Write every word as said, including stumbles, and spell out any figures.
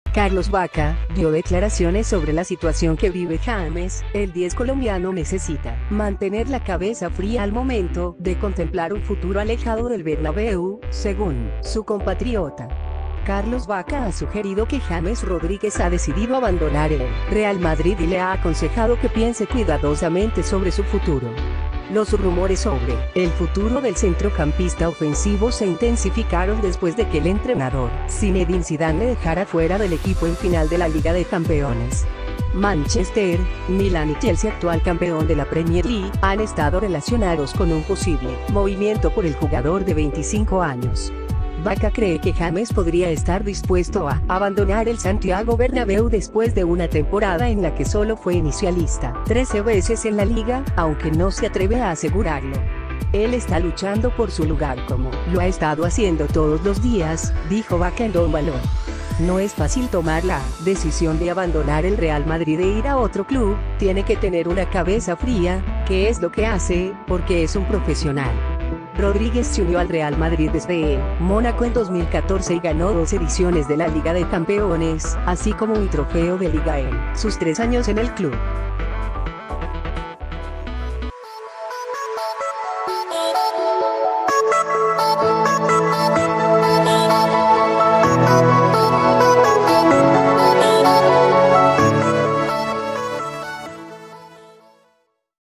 Carlos Vaca dio declaraciones sobre la situación que vive James. El diez colombiano necesita mantener la cabeza fría al momento de contemplar un futuro alejado del Bernabéu, según su compatriota. Carlos Vaca ha sugerido que James Rodríguez ha decidido abandonar el Real Madrid y le ha aconsejado que piense cuidadosamente sobre su futuro. Los rumores sobre el futuro del centrocampista ofensivo se intensificaron después de que el entrenador Zinedine Zidane le dejara fuera del equipo en final de la Liga de Campeones. Manchester, Milan y Chelsea, actual campeón de la Premier League, han estado relacionados con un posible movimiento por el jugador de veinticinco años. Vaca cree que James podría estar dispuesto a abandonar el Santiago Bernabéu después de una temporada en la que solo fue inicialista trece veces en la liga, aunque no se atreve a asegurarlo. Él está luchando por su lugar como lo ha estado haciendo todos los días, dijo Vaca en Don Balón. No es fácil tomar la decisión de abandonar el Real Madrid e ir a otro club, tiene que tener una cabeza fría, que es lo que hace, porque es un profesional. Rodríguez se unió al Real Madrid desde el Mónaco en dos mil catorce y ganó dos ediciones de la Liga de Campeones, así como un trofeo de Liga en sus tres años en el club.